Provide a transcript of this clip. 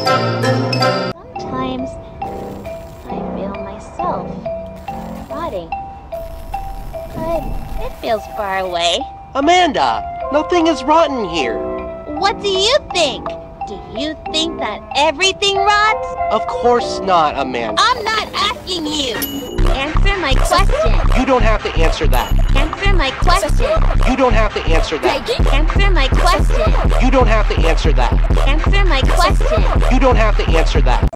Sometimes I feel myself rotting, but it feels far away. Amanda, nothing is rotten here. What do you think? Do you think that everything rots? Of course not, Amanda. I'm not asking you. Answer my question. You don't have to answer that. Answer my question. You don't have to answer that. Answer my question. You don't have to answer that. Answer my question. You don't have to answer that.